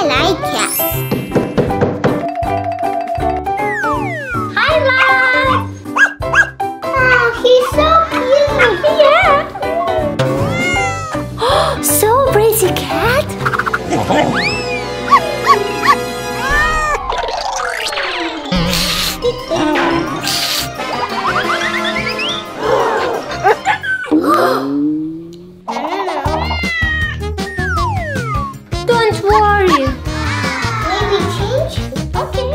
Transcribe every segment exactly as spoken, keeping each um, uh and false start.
like cats. Hi, Vlad! Oh, he's so cute! Yeah! So pretty cat! Don't worry. Maybe change? Okay.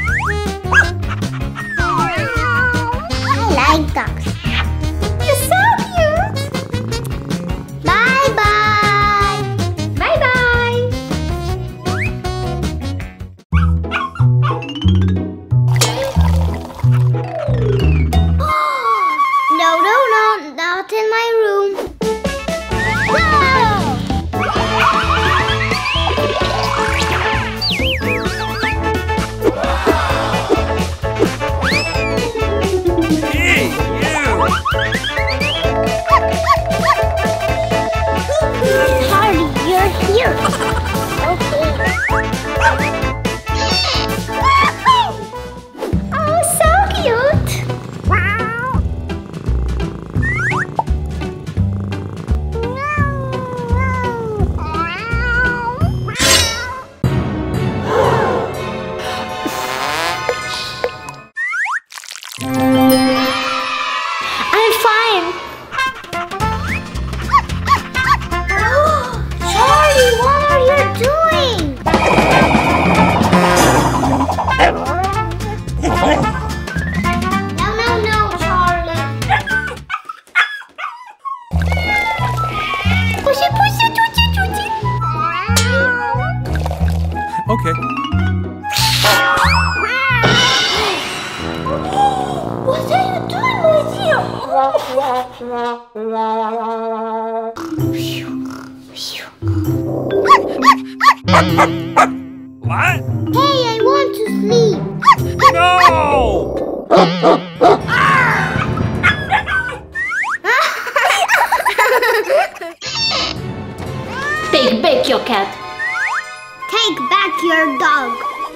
I like dogs. You're so cute. Bye bye. Bye bye. No, no, no, not in my room. Okay. What are you doing, my dear? What? Hey, I want to sleep. No! Take back your cat. Take back your dog.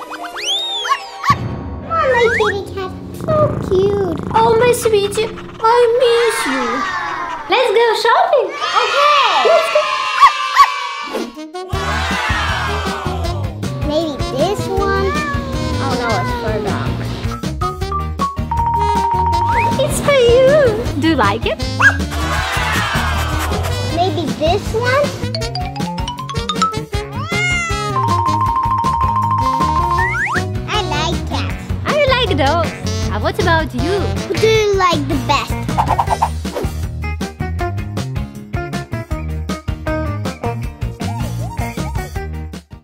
Oh, my kitty cat. So cute. Oh, my sweetie, I miss you. Let's go shopping. Okay. Let's go. Maybe this one? Oh no, it's for dogs. It's for you. Do you like it? Maybe this one? I like cats. I like dogs. Uh, what about you? Do you